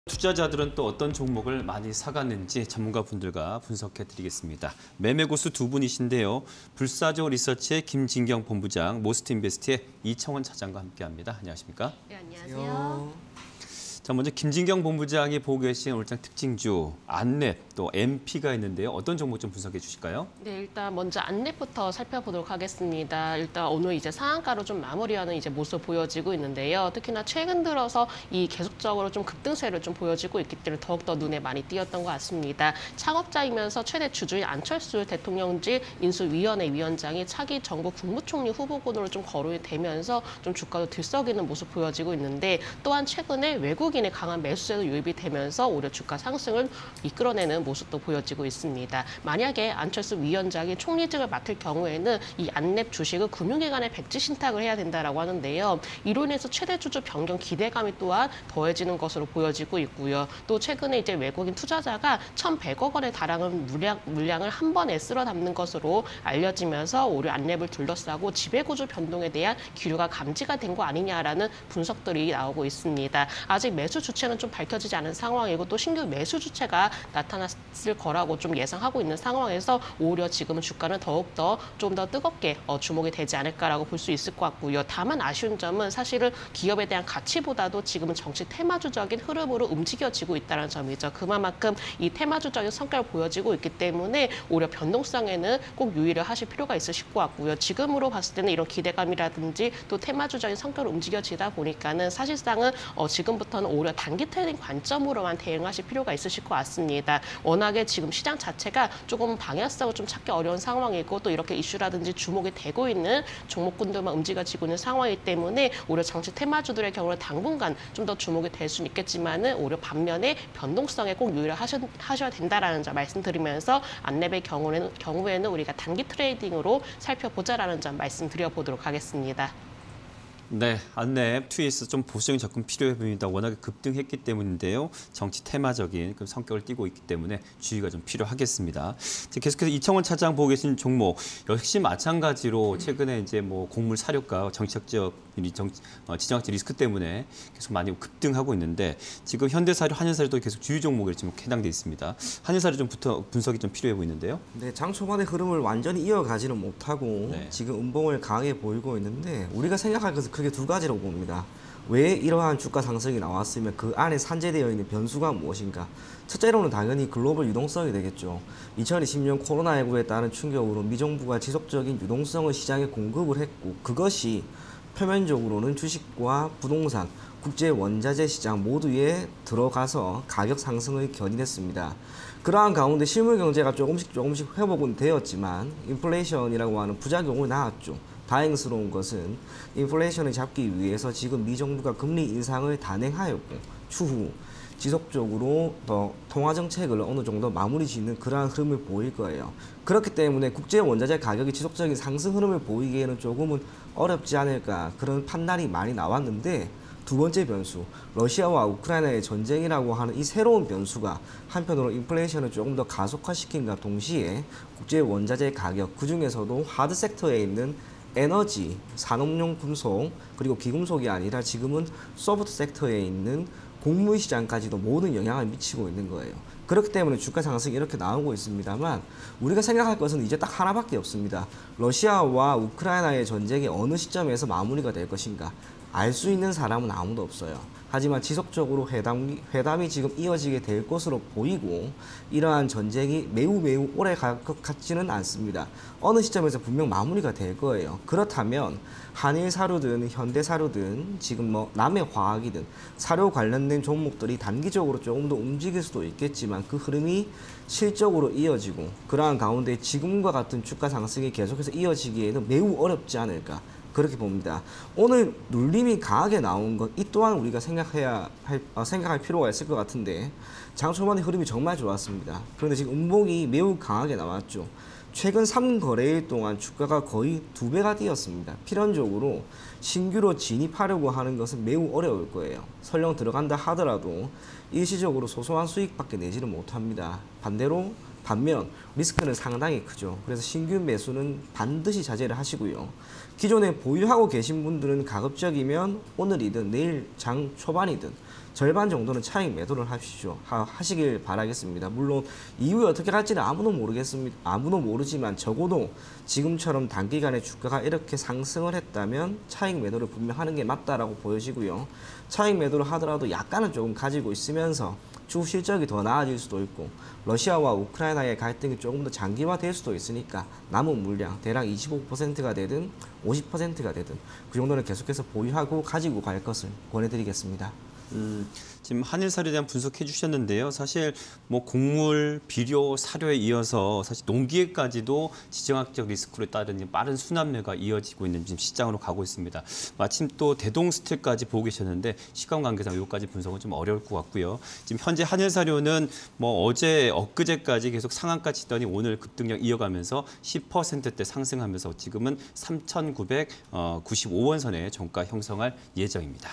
투자자들은 또 어떤 종목을 많이 사갔는지 전문가분들과 분석해드리겠습니다. 매매고수 두 분이신데요. 불사조 리서치의 김진경 본부장, 모스트인베스트의 이청원 차장과 함께합니다. 안녕하십니까? 네, 안녕하세요. 자, 먼저 김진경 본부장이 보고 계신 오늘장 특징주, 안랩, 또 MP가 있는데요. 어떤 종목 좀 분석해 주실까요? 네, 일단 먼저 안랩부터 살펴보도록 하겠습니다. 일단 오늘 이제 상한가로 좀 마무리하는 이제 모습 보여지고 있는데요. 특히나 최근 들어서 이 계속적으로 좀 급등세를 좀 보여지고 있기 때문에 더욱더 눈에 많이 띄었던 것 같습니다. 창업자이면서 최대 주주인 안철수 대통령직 인수위원회 위원장이 차기 정부 국무총리 후보군으로 좀 거론이 되면서 좀 주가도 들썩이는 모습 보여지고 있는데, 또한 최근에 외국인의 강한 매수세도 유입이 되면서 오히려 주가 상승을 이끌어내는 모습도 보여지고 있습니다. 만약에 안철수 위원장이 총리직을 맡을 경우에는 이 안랩 주식을 금융기관에 백지 신탁을 해야 된다라고 하는데요. 이로 인해서 최대 주주 변경 기대감이 또한 더해지는 것으로 보여지고 있고요. 또 최근에 이제 외국인 투자자가 1,100억 원에 달하는 물량을 한 번에 쓸어 담는 것으로 알려지면서 오히려 안랩을 둘러싸고 지배구조 변동에 대한 기류가 감지가 된 거 아니냐라는 분석들이 나오고 있습니다. 아직 매수 주체는 좀 밝혀지지 않은 상황이고 또 신규 매수 주체가 나타났을 거라고 좀 예상하고 있는 상황에서 오히려 지금은 주가는 더욱더 좀 더 뜨겁게 주목이 되지 않을까라고 볼 수 있을 것 같고요. 다만 아쉬운 점은 사실은 기업에 대한 가치보다도 지금은 정치 테마주적인 흐름으로 움직여지고 있다는 점이죠. 그만큼 이 테마주적인 성격을 보여지고 있기 때문에 오히려 변동성에는 꼭 유의를 하실 필요가 있으실 것 같고요. 지금으로 봤을 때는 이런 기대감이라든지 또 테마주적인 성격으로 움직여지다 보니까는 사실상은 지금부터는 오히려 단기 트레이딩 관점으로만 대응하실 필요가 있으실 것 같습니다. 워낙에 지금 시장 자체가 조금 방향성을 좀 찾기 어려운 상황이고 또 이렇게 이슈라든지 주목이 되고 있는 종목군들만 움직여지고 있는 상황이기 때문에 오히려 정치 테마주들의 경우는 당분간 좀 더 주목이 될 수는 있겠지만은 오히려 반면에 변동성에 꼭 유의를 하셔야 된다라는 점 말씀드리면서 안랩의 경우에는 우리가 단기 트레이딩으로 살펴보자라는 점 말씀드려보도록 하겠습니다. 네, 안랩, 트위스 좀 보수적인 접근 필요해 보입니다. 워낙에 급등했기 때문인데요. 정치 테마적인 그 성격을 띠고 있기 때문에 주의가 좀 필요하겠습니다. 계속해서 이청원 차장 보고 계신 종목 역시 마찬가지로 최근에 이제 뭐 곡물 사료가 정치적 지정학적 리스크 때문에 계속 많이 급등하고 있는데 지금 현대사료, 한일사료도 계속 주요 종목에 지금 해당돼 있습니다. 한일사료 좀 분석이 좀 필요해 보이는데요. 네, 장 초반의 흐름을 완전히 이어가지는 못하고 네. 지금 음봉을 강하게 보이고 있는데 우리가 생각할 것은 크게 두 가지라고 봅니다. 왜 이러한 주가 상승이 나왔으면 그 안에 산재되어 있는 변수가 무엇인가? 첫째로는 당연히 글로벌 유동성이 되겠죠. 2020년 코로나19에 따른 충격으로 미정부가 지속적인 유동성을 시장에 공급을 했고 그것이 표면적으로는 주식과 부동산, 국제 원자재 시장 모두에 들어가서 가격 상승을 견인했습니다. 그러한 가운데 실물 경제가 조금씩 회복은 되었지만 인플레이션이라고 하는 부작용을 낳았죠. 다행스러운 것은 인플레이션을 잡기 위해서 지금 미 정부가 금리 인상을 단행하였고 추후 지속적으로 더 통화 정책을 어느 정도 마무리 짓는 그러한 흐름을 보일 거예요. 그렇기 때문에 국제 원자재 가격이 지속적인 상승 흐름을 보이기에는 조금은 어렵지 않을까 그런 판단이 많이 나왔는데 두 번째 변수, 러시아와 우크라이나의 전쟁이라고 하는 이 새로운 변수가 한편으로 인플레이션을 조금 더 가속화시킨과 동시에 국제 원자재 가격, 그중에서도 하드 섹터에 있는 에너지, 산업용 금속, 그리고 기금속이 아니라 지금은 소프트 섹터에 있는 곡물 시장까지도 모든 영향을 미치고 있는 거예요. 그렇기 때문에 주가 상승이 이렇게 나오고 있습니다만 우리가 생각할 것은 이제 딱 하나밖에 없습니다. 러시아와 우크라이나의 전쟁이 어느 시점에서 마무리가 될 것인가 알 수 있는 사람은 아무도 없어요. 하지만 지속적으로 회담이 지금 이어지게 될 것으로 보이고 이러한 전쟁이 매우 오래 갈 것 같지는 않습니다. 어느 시점에서 분명 마무리가 될 거예요. 그렇다면 한일사료든 현대사료든 지금 뭐 남해화학이든 사료 관련된 종목들이 단기적으로 조금 더 움직일 수도 있겠지만 그 흐름이 실적으로 이어지고 그러한 가운데 지금과 같은 주가 상승이 계속해서 이어지기에는 매우 어렵지 않을까 그렇게 봅니다. 오늘 눌림이 강하게 나온 것 이 또한 우리가 생각할 필요가 있을 것 같은데 장 초반의 흐름이 정말 좋았습니다. 그런데 지금 음봉이 매우 강하게 나왔죠. 최근 3거래일 동안 주가가 거의 2배가 뛰었습니다. 필연적으로 신규로 진입하려고 하는 것은 매우 어려울 거예요. 설령 들어간다 하더라도 일시적으로 소소한 수익밖에 내지는 못합니다. 반면 리스크는 상당히 크죠. 그래서 신규 매수는 반드시 자제를 하시고요. 기존에 보유하고 계신 분들은 가급적이면 오늘이든 내일 장 초반이든 절반 정도는 차익 매도를 하시길 바라겠습니다. 물론 이후에 어떻게 갈지는 아무도 모르지만 적어도 지금처럼 단기간에 주가가 이렇게 상승을 했다면 차익 매도를 분명 하는 게 맞다라고 보여지고요. 차익 매도를 하더라도 약간은 조금 가지고 있으면서 추후 실적이 더 나아질 수도 있고 러시아와 우크라이나의 갈등이 조금 더 장기화될 수도 있으니까 남은 물량 대략 25%가 되든 50%가 되든 그 정도는 계속해서 보유하고 가지고 갈 것을 권해드리겠습니다. 지금 한일사료에 대한 분석해 주셨는데요. 사실 뭐 곡물, 비료, 사료에 이어서 사실 농기계까지도 지정학적 리스크로 따른 빠른 순환매가 이어지고 있는 지금 시장으로 가고 있습니다. 마침 또 대동스틸까지 보고 계셨는데 시간 관계상 여기까지 분석은 좀 어려울 것 같고요. 지금 현재 한일사료는 뭐 어제 엊그제까지 계속 상한가 치더니 오늘 급등력 이어가면서 10%대 상승하면서 지금은 3,995원 선의 종가 형성할 예정입니다.